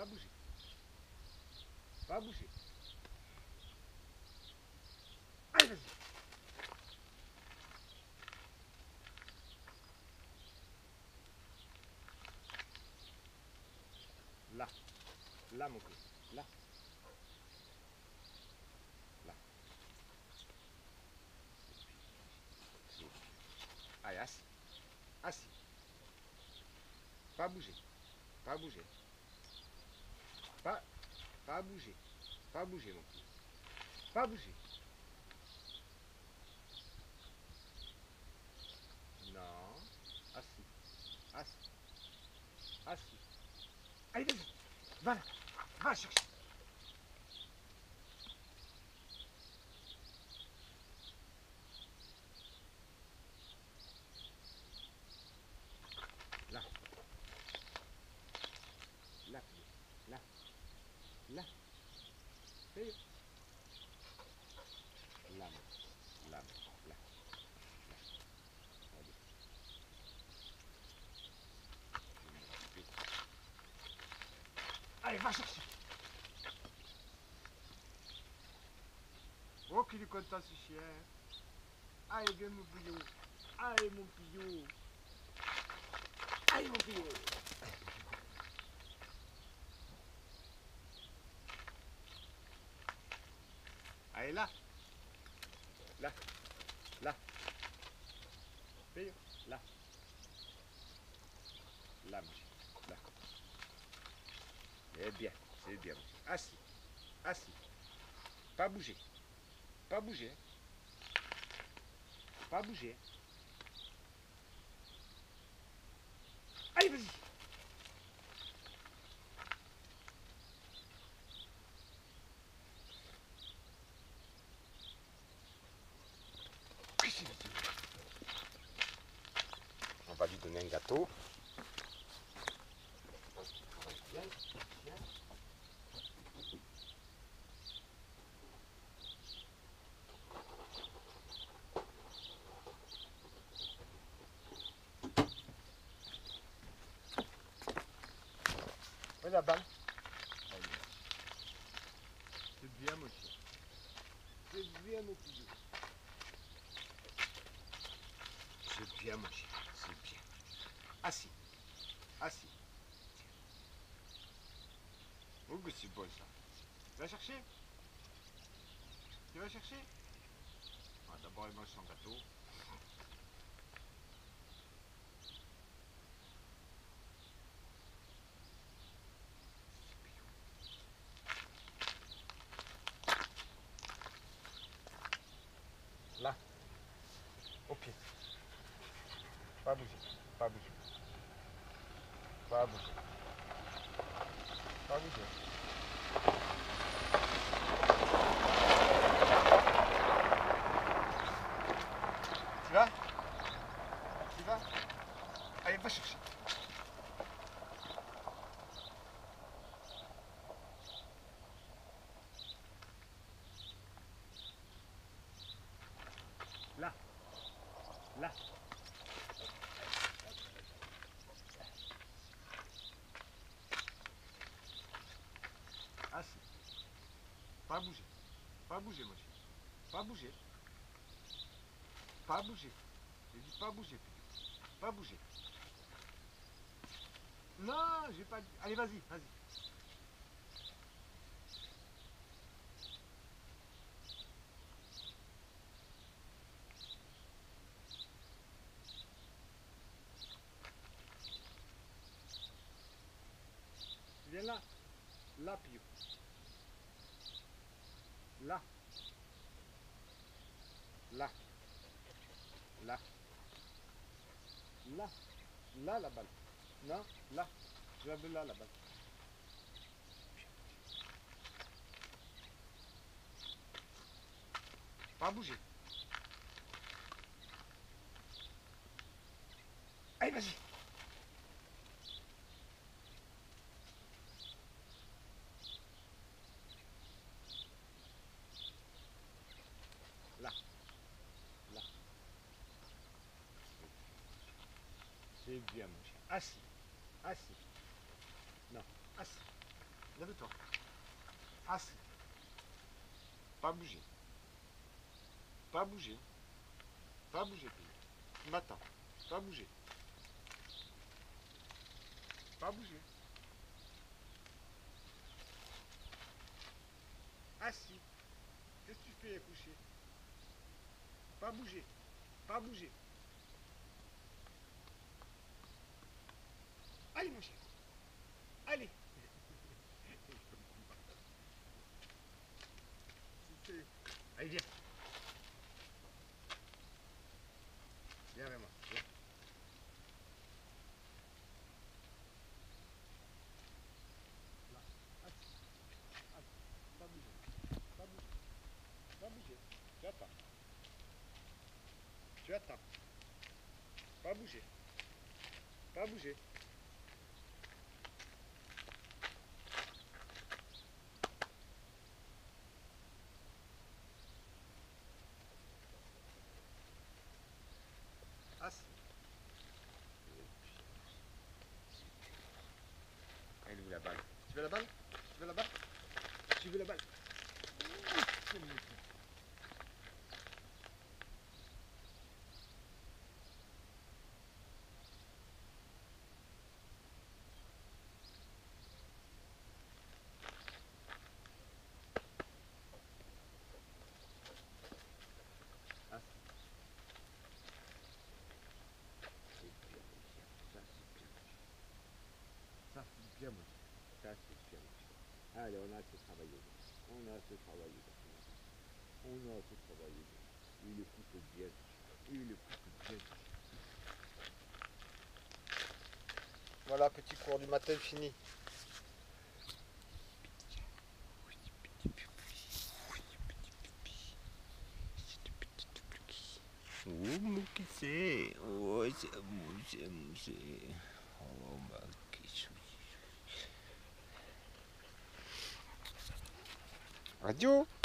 Pas bouger. Pas bouger. Allez, vas-y. Là. Là, mon cul. Là. Là. C'est bien. Allez, assis. Assis. Pas bouger. Pas bouger. Pas bouger. Pas bouger, mon cul. Pas bouger. Non. Assis. Assis. Assis. Allez, vas-y. Va là. Va chercher. Là. Là, Pio. Là. Là. Pio. Là, mon. Là, mon. Là. Là. Allez. Allez, va chercher. Oh, qu'il est content, ce chien. Allez, viens, mon Pio. Allez, mon Pio. Allez, mon Pio. Allez, là. Là. Là. Pio. Là. Là, mon chien. Là. C'est bien. C'est bien, mon chien. Assis. Assis. Pas bouger. Pas bouger. Pas bouger. Allez, vas-y. On va lui donner un gâteau. Viens, viens. Où est la balle? C'est bien, mon chien. C'est bien, mon pilou. C'est bien, mon chien. C'est bien. Assis. Assis. Tiens. Oh, que c'est bon, ça. Tu vas chercher? Tu vas chercher? Ah, d'abord, il mange son gâteau. Là. Au pied. Pas bouger. Pas bouger. Pas bouger. Pas bouger. Tu vas? Tu vas? Allez, va chercher. Là. Là. Assis. Pas bouger. Pas bouger, mon chien. Pas bouger. Pas bouger. J'ai dit pas bouger, Pilou. Pas bouger. Non, j'ai pas dit. Allez, vas-y, vas-y. Viens là. Là, Pio. Là. Là. Là. Là. Là, la balle. Non, là. Je la veux là, la balle. Pas bouger. Allez, vas-y. Là. Là. C'est bien, mon chien. Assis. Assis. Non, assis. Lève-toi. Assis. Pas bouger. Pas bouger. Pas bouger, pays. Tu m'attends. Pas bouger. Pas bouger. Assis. Qu'est-ce que tu fais couché? Pas bouger. Pas bouger. Allez, mon chien. Allez. Allez, viens. Viens avec moi. Viens. Là. Assis. Assis. Pas bouger. Pas bouger. Pas bouger. Tu attends. Tu attends. Pas bouger. Pas bouger. Assis. Elle est où la balle? Tu veux la balle? Tu veux la balle? Tu veux la balle? Ça, c'est bien, mon chien. Ça, c'est bien, mon chien. Allez, on a assez travaillé. On a assez travaillé. On a assez travaillé. Il écoute bien. Il écoute bien. Voilà, petit cours du matin fini. Oh, mon c'est. Oh, c'est. Oh, ma question. Radio.